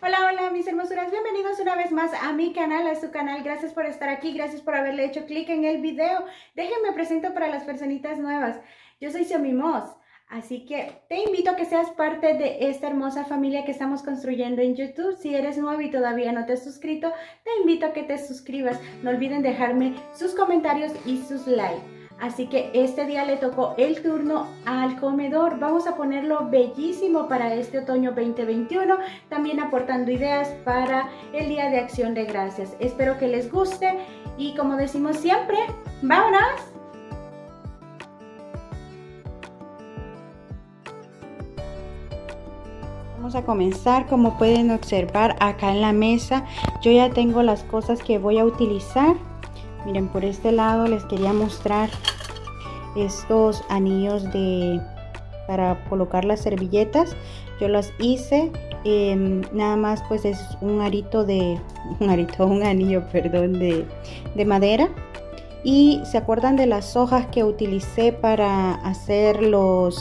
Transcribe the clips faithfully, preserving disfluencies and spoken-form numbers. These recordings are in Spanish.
Hola, hola mis hermosuras, bienvenidos una vez más a mi canal, a su canal. Gracias por estar aquí, gracias por haberle hecho clic en el video. Déjenme presento para las personitas nuevas. Yo soy Xiaomi Moss, así que te invito a que seas parte de esta hermosa familia que estamos construyendo en YouTube. Si eres nuevo y todavía no te has suscrito, te invito a que te suscribas. No olviden dejarme sus comentarios y sus likes. Así que este día le tocó el turno al comedor. Vamos a ponerlo bellísimo para este otoño veinte veintiuno, también aportando ideas para el Día de Acción de Gracias. Espero que les guste y, como decimos siempre, ¡vámonos! Vamos a comenzar. Como pueden observar acá en la mesa, yo ya tengo las cosas que voy a utilizar. Miren, por este lado les quería mostrar estos anillos de para colocar las servilletas. Yo las hice, eh, nada más pues es un arito de un arito, un anillo, perdón, de, de madera. Y se acuerdan de las hojas que utilicé para hacer los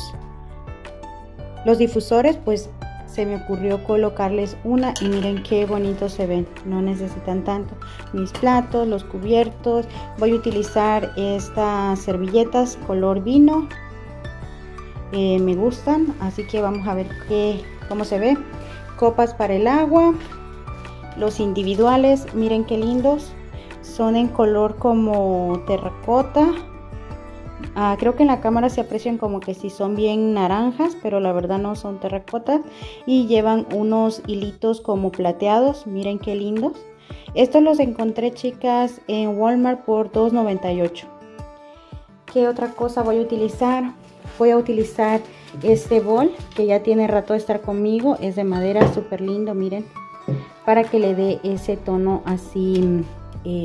los difusores, pues se me ocurrió colocarles una y miren qué bonitos se ven. No necesitan tanto. Mis platos, los cubiertos, voy a utilizar estas servilletas color vino, eh, me gustan, así que vamos a ver qué, cómo se ve. Copas para el agua, los individuales, miren qué lindos, son en color como terracota. Ah, creo que en la cámara se aprecian como que sí son bien naranjas, pero la verdad no, son terracotas y llevan unos hilitos como plateados. Miren qué lindos. Estos los encontré, chicas, en Walmart por dos noventa y ocho. ¿Qué otra cosa voy a utilizar? Voy a utilizar este bol que ya tiene rato de estar conmigo. Es de madera, súper lindo, miren, para que le dé ese tono así eh,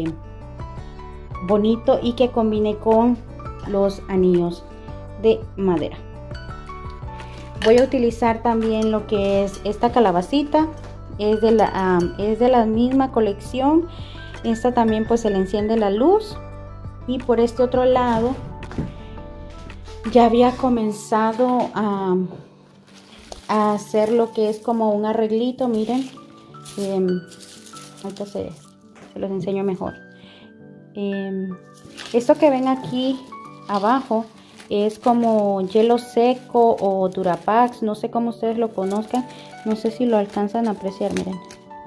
bonito y que combine con los anillos de madera. Voy a utilizar también lo que es esta calabacita, es de la um, es de la misma colección. Esta también pues se le enciende la luz. Y por este otro lado ya había comenzado a, a hacer lo que es como un arreglito, miren. eh, ahorita se, se los enseño mejor. eh, esto que ven aquí abajo es como hielo seco o Durapax, no sé cómo ustedes lo conozcan, no sé si lo alcanzan a apreciar, miren.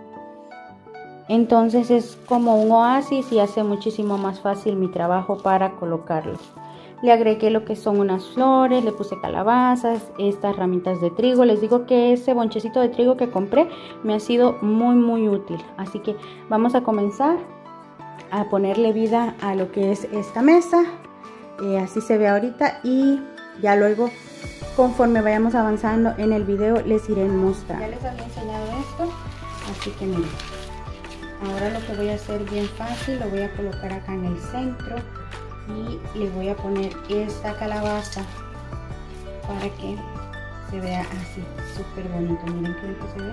Entonces es como un oasis y hace muchísimo más fácil mi trabajo para colocarlo. Le agregué lo que son unas flores, le puse calabazas, estas ramitas de trigo. Les digo que ese bonchecito de trigo que compré me ha sido muy muy útil, así que vamos a comenzar a ponerle vida a lo que es esta mesa. Eh, así se ve ahorita y ya luego, conforme vayamos avanzando en el video, les iré mostrando. Ya les había enseñado esto, así que miren, ahora lo que voy a hacer bien fácil, lo voy a colocar acá en el centro y le voy a poner esta calabaza para que se vea así, súper bonito. Miren qué bonito se ve,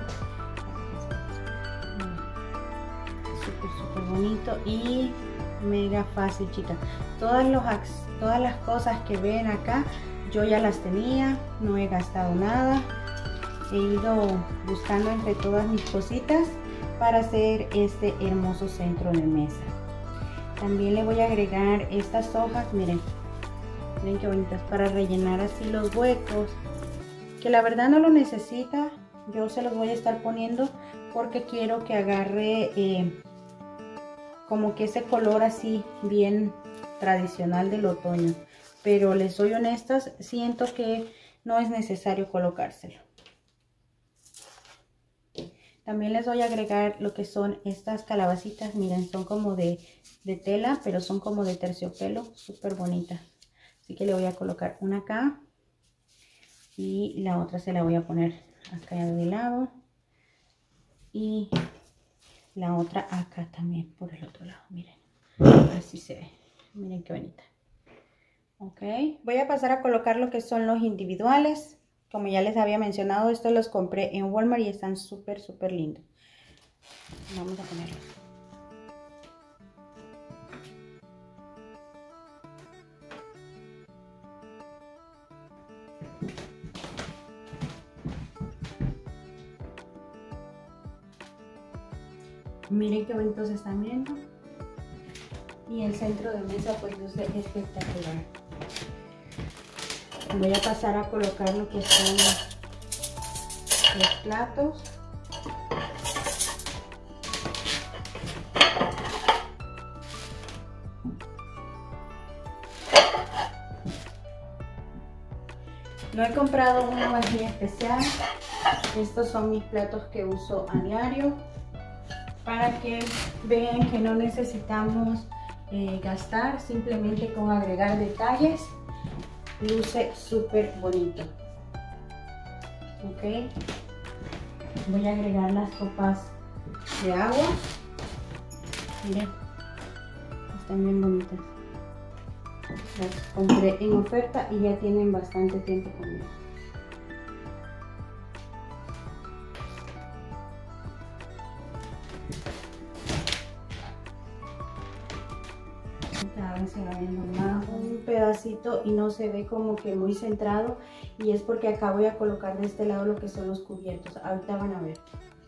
súper súper bonito y mega fácil, chicas. Todas, los, todas las cosas que ven acá yo ya las tenía, no he gastado nada. He ido buscando entre todas mis cositas para hacer este hermoso centro de mesa. También le voy a agregar estas hojas, miren, miren qué bonitas, para rellenar así los huecos, que la verdad no lo necesita. Yo se los voy a estar poniendo porque quiero que agarre eh, como que ese color así bien tradicional del otoño, pero les soy honestas, siento que no es necesario colocárselo. También les voy a agregar lo que son estas calabacitas, miren, son como de, de tela, pero son como de terciopelo, súper bonitas. Así que le voy a colocar una acá y la otra se la voy a poner acá de lado y la otra acá también por el otro lado, miren, así se ve, miren qué bonita. Ok, voy a pasar a colocar lo que son los individuales. Como ya les había mencionado, estos los compré en Walmart y están súper súper lindos. Vamos a ponerlos. Miren qué bonitos están viendo. Y el centro de mesa pues luce espectacular. Voy a pasar a colocar lo que son los platos. No he comprado una vajilla especial. Estos son mis platos que uso a diario, para que vean que no necesitamos eh, gastar, simplemente con agregar detalles luce súper bonito. Ok, voy a agregar las copas de agua. Miren, están bien bonitas. Las compré en oferta y ya tienen bastante tiempo conmigo. Cada vez se va viendo más un pedacito y no se ve como que muy centrado, y es porque acá voy a colocar de este lado lo que son los cubiertos. Ahorita van a ver.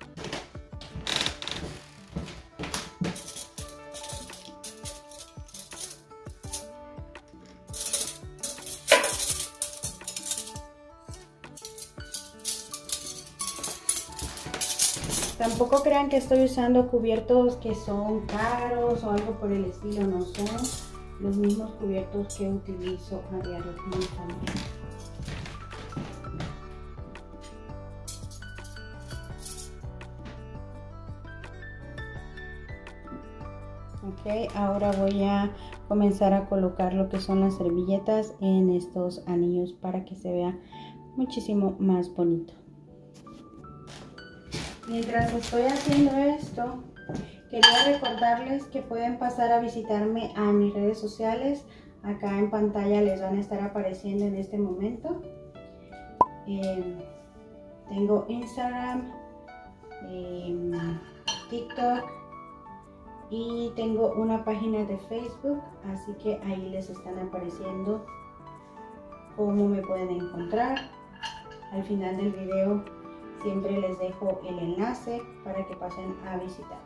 Tampoco crean que estoy usando cubiertos que son caros o algo por el estilo, no son los mismos cubiertos que utilizo a diario con mi familia. Ok, ahora voy a comenzar a colocar lo que son las servilletas en estos anillos para que se vea muchísimo más bonito. Mientras estoy haciendo esto, quería recordarles que pueden pasar a visitarme a mis redes sociales. Acá en pantalla les van a estar apareciendo en este momento. Eh, tengo Instagram, eh, TikTok y tengo una página de Facebook, así que ahí les están apareciendo cómo me pueden encontrar. Al final del video siempre les dejo el enlace para que pasen a visitar.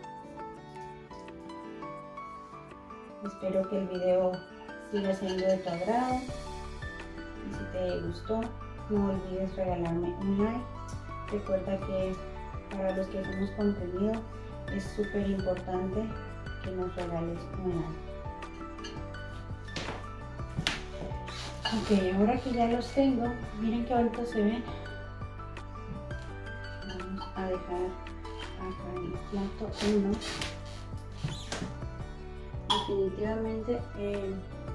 Espero que el video siga siendo de tu agrado. Y si te gustó, no olvides regalarme un like. Recuerda que para los que hacemos contenido es súper importante que nos regales un like. Ok, ahora que ya los tengo, miren qué bonito se ven. Vamos a dejar acá en el plato uno. Definitivamente eh,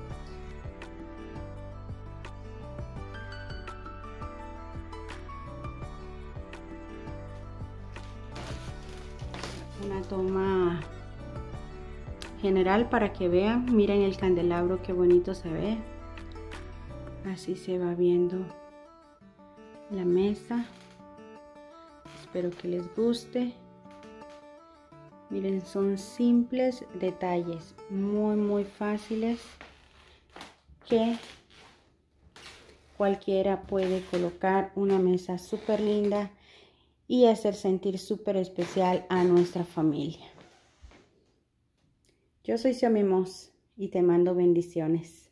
una toma general para que vean. Miren el candelabro, qué bonito se ve. Así se va viendo la mesa. Espero que les guste. Miren, son simples detalles, muy muy fáciles, que cualquiera puede colocar una mesa súper linda y hacer sentir súper especial a nuestra familia. Yo soy Xiaomi Moss y te mando bendiciones.